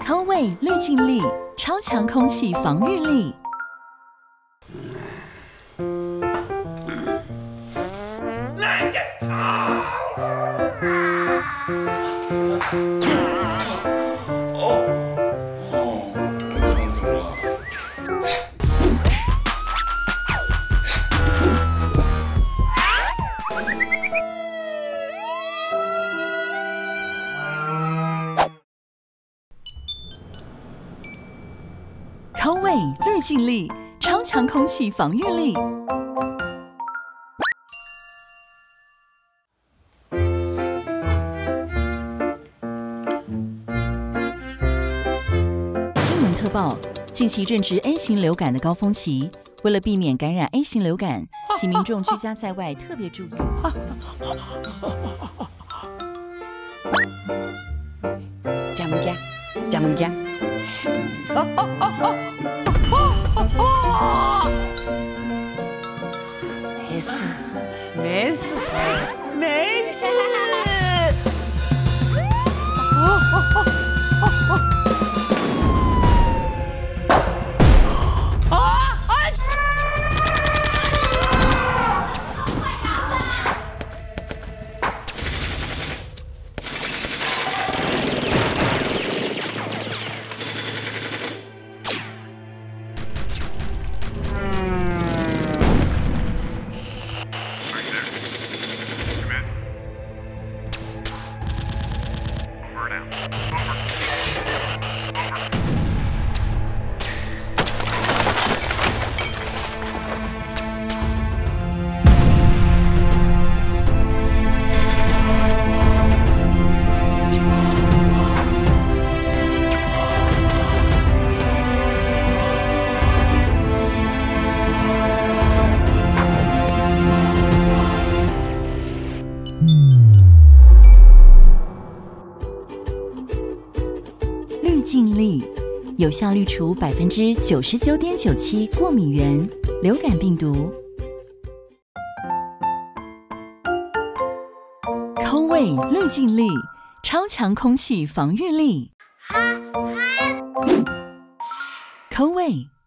抠味滤净力，超强空气防御力。 来检查。 抠味滤净力，超强空气防御力。新闻特报：近期正值 A 型流感的高峰期，为了避免感染 A 型流感，请民众居家在外特别注意。 Chào mừng cha, chào mừng cha. 没事，没事，没事。 滤净力有效滤除99.97%过敏原、流感病毒。抠味滤净力，超强空气防御力。抠味。